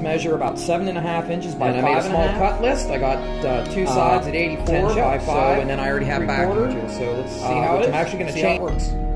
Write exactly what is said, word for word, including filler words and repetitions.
measure about seven and a half inches by and five I made a and small a half. cut list. I got uh, two sides Uh, at eighty-four ten by shelves, five, so, and then I already have three back quarter. inches. So let's see Uh, how which it I'm actually going to see how it change. works.